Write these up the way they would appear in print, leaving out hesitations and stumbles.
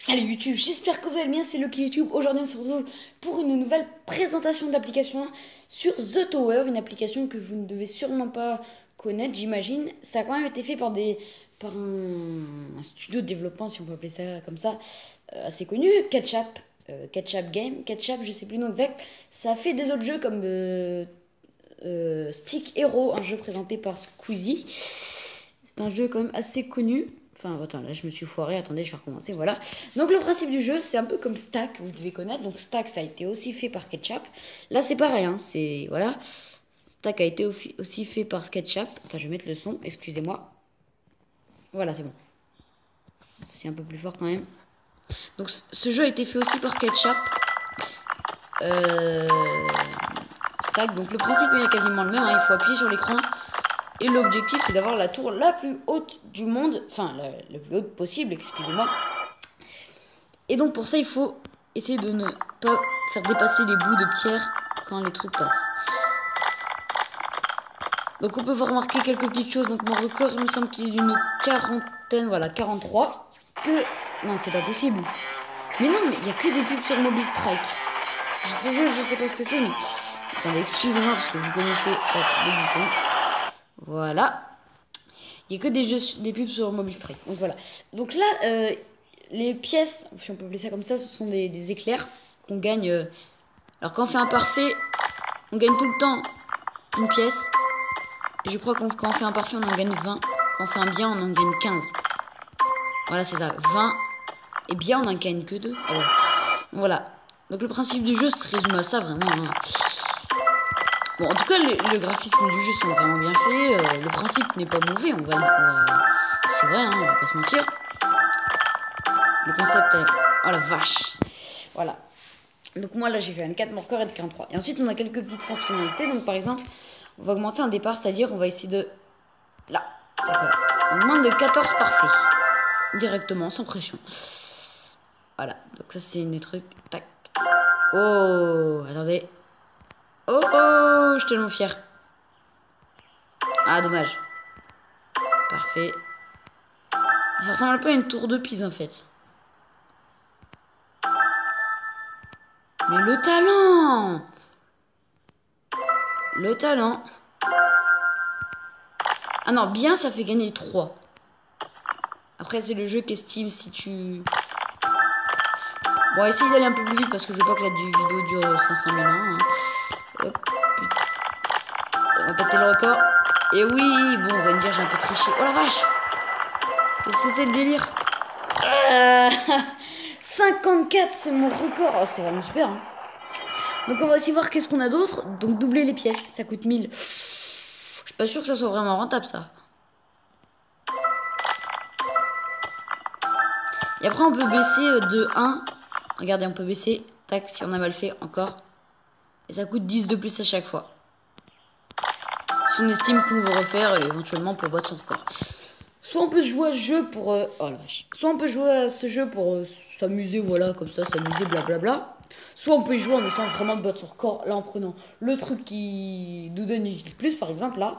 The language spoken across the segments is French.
Salut YouTube, j'espère que vous allez bien, c'est Lucky YouTube. Aujourd'hui on se retrouve pour une nouvelle présentation d'application sur The Tower, une application que vous ne devez sûrement pas connaître, j'imagine. Ça a quand même été fait par un studio de développement, si on peut appeler ça comme ça, assez connu, Ketchup, Ketchup Game, Ketchup, je sais plus le nom exact. Ça a fait des autres jeux comme Stick Hero, un jeu présenté par Squeezie. C'est un jeu quand même assez connu. Enfin, attends, là je me suis foiré, attendez, je vais recommencer, voilà. Donc le principe du jeu, c'est un peu comme Stack, vous devez connaître. Donc Stack, ça a été aussi fait par Ketchup. Là, c'est pareil, hein, c'est, voilà. Stack a été aussi fait par Ketchup. Attends, je vais mettre le son, excusez-moi. Voilà, c'est bon. C'est un peu plus fort quand même. Donc ce jeu a été fait aussi par Ketchup. Stack, donc le principe est quasiment le même, hein, il faut appuyer sur l'écran. Et l'objectif, c'est d'avoir la tour la plus haute du monde. Enfin, la plus haute possible, excusez-moi. Et donc, pour ça, il faut essayer de ne pas faire dépasser les bouts de pierre quand les trucs passent. Donc, on peut remarquer quelques petites choses. Donc, mon record, il me semble qu'il est d'une quarantaine. Voilà, 43. Non, c'est pas possible. Mais non, mais il n'y a que des pubs sur Mobile Strike. Ce jeu, je sais pas ce que c'est, mais... Attendez, excusez-moi, parce que vous connaissez le bouton. Voilà. Il n'y a que des pubs sur Mobile Strike. Donc voilà. Donc là, les pièces, si on peut appeler ça comme ça, ce sont des éclairs qu'on gagne. Alors quand on fait un parfait, on gagne tout le temps une pièce. Et je crois quand on fait un parfait, on en gagne 20. Quand on fait un bien, on en gagne 15. Voilà, c'est ça. 20. Et bien, on en gagne que 2. Ah ouais. Voilà. Donc le principe du jeu se résume à ça, vraiment. Hein. Bon, en tout cas, le graphisme du jeu sont vraiment bien faits. Le principe n'est pas mauvais, c'est vrai, hein, on va pas se mentir. Le concept est... Oh la vache. Voilà. Donc moi, là, j'ai fait un 4, mon record est de 43. Et ensuite, on a quelques petites fonctionnalités. Donc, par exemple, on va augmenter un départ, c'est-à-dire on va essayer de... Là. D'accord. On demande de 14 parfaits. Directement, sans pression. Voilà. Donc ça, c'est des trucs... Tac. Oh, attendez. Oh, oh, je suis tellement fier. Ah, dommage. Parfait. Ça ressemble un peu à une tour de Pise, en fait. Mais le talent! Le talent. Ah non, bien, ça fait gagner 3. Après, c'est le jeu qu'estime si tu... Bon, essaye d'aller un peu plus vite parce que je veux pas que la vidéo dure 500 000 ans. Hein. Hop, on va péter le record. Et oui, bon, on va me dire j'ai un peu triché. Oh la vache! C'est le délire. 54, c'est mon record. Oh, c'est vraiment super. Hein. Donc on va aussi voir qu'est-ce qu'on a d'autre. Donc doubler les pièces, ça coûte 1000. Je suis pas sûr que ça soit vraiment rentable ça. Et après on peut baisser de 1. Regardez, on peut baisser. Tac, si on a mal fait, encore. Et ça coûte 10 de plus à chaque fois. Si on estime qu'on veut refaire, éventuellement pour battre son record. Soit on peut jouer à ce jeu pour... oh la vache. Soit on peut jouer à ce jeu pour s'amuser, voilà, comme ça, s'amuser, blablabla. Soit on peut y jouer en essayant vraiment de battre son record, là, en prenant le truc qui nous donne une vie de plus, par exemple, là.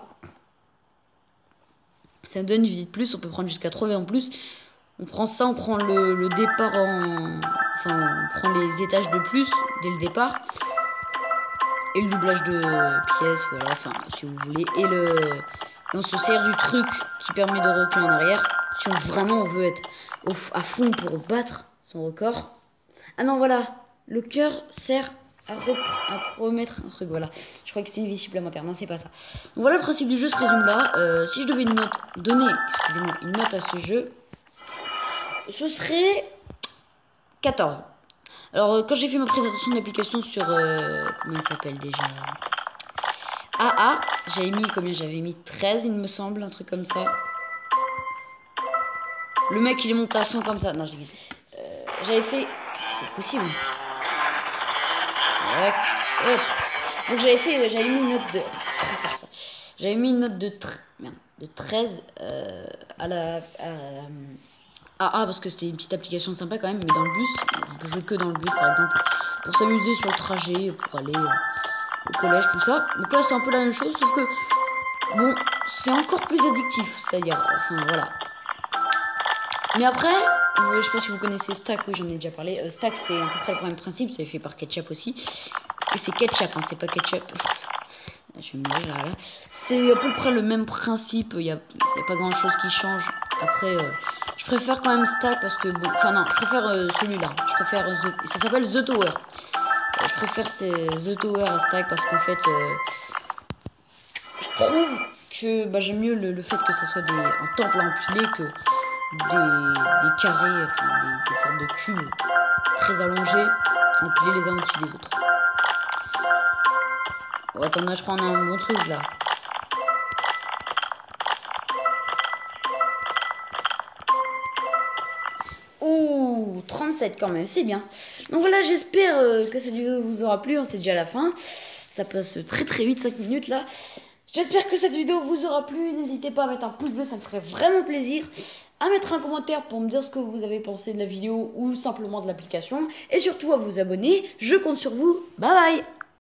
Ça nous donne une vie de plus, on peut prendre jusqu'à 3 vies en plus. On prend ça, on prend le départ en... Enfin, on prend les étages de plus, dès le départ. Et le doublage de pièces, voilà, enfin, si vous voulez. Et on se sert du truc qui permet de reculer en arrière. Si vraiment on veut être à fond pour battre son record. Ah non, voilà. Le cœur sert à remettre un truc, voilà. Je crois que c'est une vie supplémentaire. Non, c'est pas ça. Donc voilà, le principe du jeu se résume là. Si je devais donner une note à ce jeu, ce serait 14. Alors, quand j'ai fait ma présentation d'application sur... comment il s'appelle déjà? AA, j'avais mis combien? J'avais mis 13, il me semble, un truc comme ça. Le mec, il est monté à 100 comme ça. Non, j'avais fait... C'est pas possible. Hop. Donc, j'avais mis une note de... Attends, c'est très fort, ça. J'avais mis une note de 13 à la... AA, parce que c'était une petite application sympa quand même, mais dans le bus, on peut jouer que dans le bus, par exemple, pour s'amuser sur le trajet, pour aller au collège, tout ça. Donc là, c'est un peu la même chose, sauf que, bon, c'est encore plus addictif, c'est-à-dire, enfin, voilà. Mais après, je sais pas si vous connaissez Stack, oui j'en ai déjà parlé. Stack c'est à peu près le même principe, c'est fait par Ketchup aussi. Et c'est Ketchup, hein, c'est pas Ketchup. Je vais mourir là. C'est à peu près le même principe, il y a pas grand chose qui change. Après, je préfère quand même Stack parce que bon, enfin non, je préfère celui-là. Je préfère ça s'appelle The Tower. Je préfère The Tower à Stack parce qu'en fait, je trouve que bah, j'aime mieux le fait que ça soit un temple empilé que des carrés, enfin des sortes de cubes très allongés, empilés les uns au-dessus des autres. Oh, attends, là, je crois qu'on a un bon truc là. Ouh, 37 quand même, c'est bien. Donc voilà, j'espère que cette vidéo vous aura plu, on sait déjà à la fin. Ça passe très très vite, 5 minutes là. J'espère que cette vidéo vous aura plu. N'hésitez pas à mettre un pouce bleu, ça me ferait vraiment plaisir. À mettre un commentaire pour me dire ce que vous avez pensé de la vidéo ou simplement de l'application. Et surtout à vous abonner. Je compte sur vous. Bye bye.